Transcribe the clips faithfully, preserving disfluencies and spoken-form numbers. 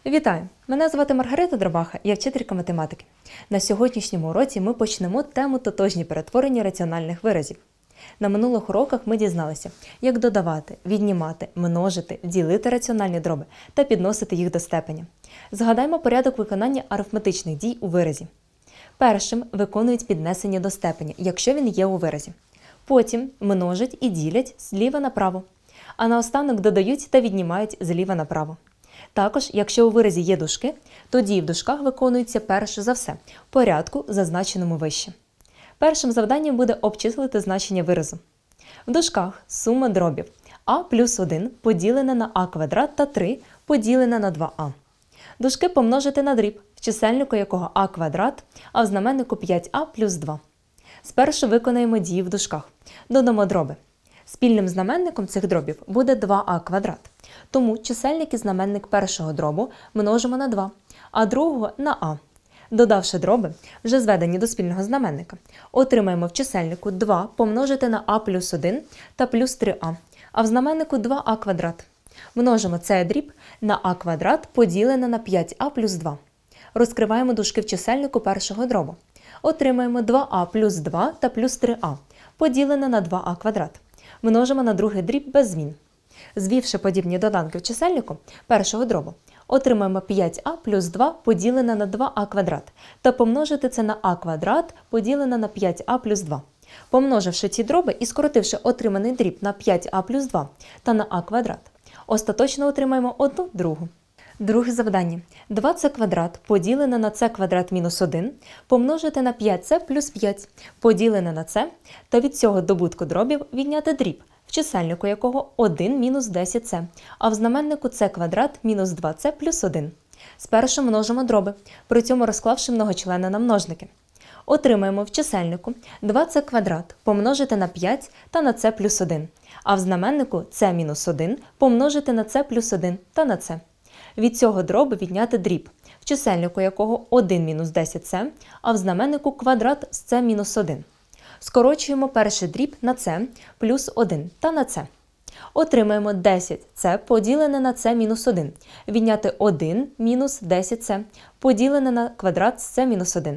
Вітаю! Мене звати Маргарита Дробаха, я вчителька математики. На сьогоднішньому уроці ми почнемо тему тотожні перетворення раціональних виразів. На минулих уроках ми дізналися, як додавати, віднімати, множити, ділити раціональні дроби та підносити їх до степеня. Згадаймо порядок виконання арифметичних дій у виразі. Першим виконують піднесення до степеня, якщо він є у виразі. Потім множать і ділять зліва направо, а наостанок додають та віднімають зліва направо. Також, якщо у виразі є дужки, то дії в дужках виконуються перш за все, в порядку, зазначеному вище. Першим завданням буде обчислити значення виразу. В дужках сума дробів а плюс один поділене на а квадрат та три поділене на два а. Дужки помножити на дріб, в чисельнику якого а квадрат, а в знаменнику п'ять а плюс два. Спершу виконаємо дії в дужках. Додамо дроби. Спільним знаменником цих дробів буде два а квадрат. Тому чисельник і знаменник першого дробу множимо на два, а другого на а. Додавши дроби, вже зведені до спільного знаменника, отримаємо в чисельнику два помножити на а плюс один та плюс три а, а в знаменнику два а квадрат. Множимо цей дріб на а квадрат поділене на п'ять а плюс два. Розкриваємо дужки в чисельнику першого дробу. Отримаємо два а плюс два та плюс три а поділене на два а квадрат. Множимо на другий дріб без змін. Звівши подібні доданки в чисельнику першого дробу, отримаємо п'ять а плюс два поділене на два а квадрат та помножити це на а квадрат поділене на п'ять а плюс два. Помноживши ці дроби і скоротивши отриманий дріб на п'ять а плюс два та на а квадрат, остаточно отримаємо одну другу. Друге завдання. два це квадрат поділене на це квадрат мінус один помножити на п'ять це плюс п'ять поділене на це та від цього добутку дробів відняти дріб, в чисельнику якого один мінус десять це, а в знаменнику це квадрат мінус два це плюс один. Спершу множимо дроби, при цьому розклавши многочлени на множники. Отримаємо в чисельнику два це квадрат помножити на п'ять та на це плюс один, а в знаменнику це мінус один помножити на це плюс один та на це. Від цього дробу відняти дріб, в чисельнику якого один мінус десять це, а в знаменнику квадрат з це мінус один. Скорочуємо перший дріб на це плюс один та на це. Отримаємо десять це поділене на це мінус один. Відняти один мінус десять це поділене на квадрат з це мінус один.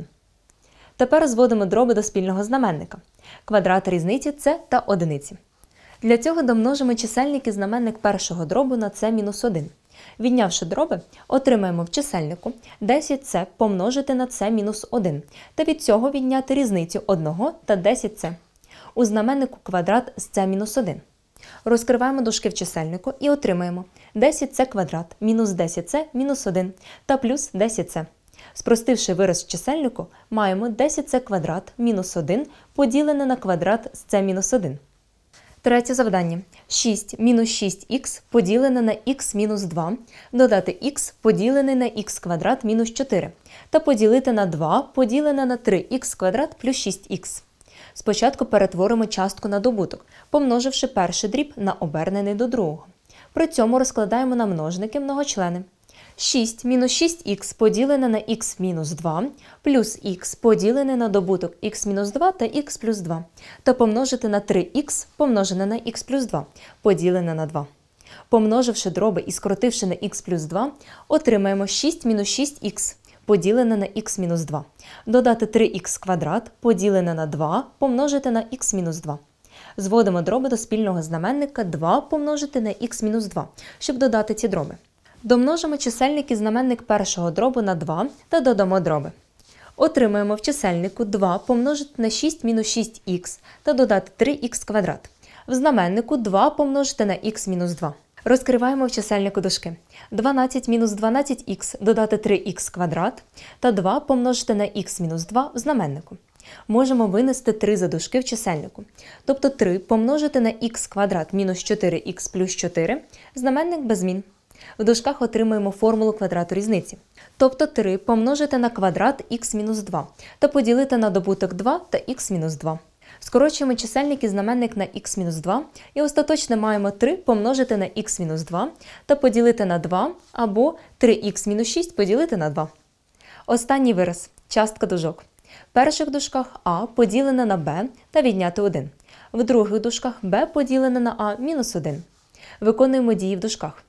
Тепер зводимо дроби до спільного знаменника. Квадрат різниці це та одиниці. Для цього домножимо чисельник і знаменник першого дробу на це мінус один. Віднявши дроби, отримаємо в чисельнику десять це помножити на це мінус один, та від цього відняти різницю одного та десять це. У знаменнику квадрат з це мінус один. Розкриваємо дужки в чисельнику і отримаємо десять це квадрат мінус десять це мінус один та плюс десять це. Спростивши вираз в чисельнику, маємо десять це квадрат мінус один поділене на квадрат з це мінус один. Третє завдання. шість мінус шість х поділене на х мінус два, додати х поділене на х квадрат мінус чотири та поділити на два поділене на три х квадрат плюс шість х. Спочатку перетворимо частку на добуток, помноживши перший дріб на обернений до другого. При цьому розкладаємо на множники многочлени. шість мінус шість х поділене на х мінус два плюс х поділене на добуток х мінус два та х плюс два та помножити на три х помножене на х плюс два поділене на два. Помноживши дроби і скоротивши на х плюс два, отримаємо шість мінус шість х поділене на х мінус два. Додати три х квадрат поділене на два помножити на х мінус два. Зводимо дроби до спільного знаменника два помножити на х мінус два, щоб додати ці дроби. Домножимо чисельник і знаменник першого дробу на два та додамо дроби. Отримаємо в чисельнику два помножити на шість мінус шість х та додати три х квадрат. В знаменнику два помножити на х мінус два. Розкриваємо в чисельнику дужки. дванадцять мінус дванадцять х додати три х квадрат та два помножити на х мінус два в знаменнику. Можемо винести три за дужки в чисельнику. Тобто три помножити на х квадрат мінус чотири х плюс чотири, знаменник без змін. В дужках отримуємо формулу квадрату різниці. Тобто три помножити на квадрат х мінус два та поділити на добуток два та х мінус два. Скорочуємо чисельник і знаменник на х мінус два і остаточно маємо три помножити на х мінус два та поділити на два або три х мінус шість поділити на два. Останній вираз – частка дужок. В перших дужках а поділене на b та відняти один. В других дужках b поділене на а мінус один. Виконуємо дії в дужках.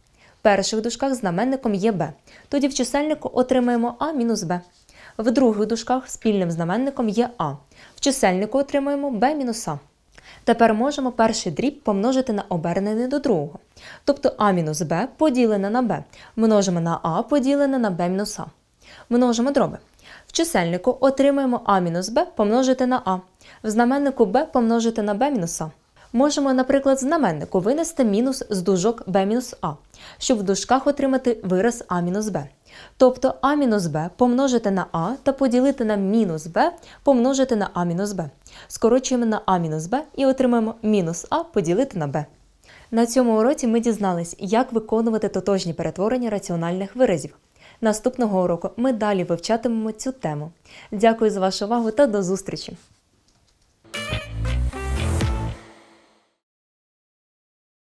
перших дужках знаменником є b, тоді в чисельнику отримаємо а мінус b. В других дужках спільним знаменником є а, в чисельнику отримаємо b мінус а. Тепер можемо перший дріб помножити на обернений до другого. Тобто а мінус b поділене на b множимо на а поділене на b мінус а. Множимо дроби. В чисельнику отримаємо а мінус b помножити на а, в знаменнику b помножити на b мінус а. Можемо, наприклад, в знаменнику винести мінус з дужок b мінус а, щоб в дужках отримати вираз а мінус b. Тобто а мінус b помножити на а та поділити на мінус b помножити на а мінус b. Скорочуємо на а мінус b і отримаємо мінус а поділити на b. На цьому уроці ми дізнались, як виконувати тотожні перетворення раціональних виразів. Наступного уроку ми далі вивчатимемо цю тему. Дякую за вашу увагу та до зустрічі!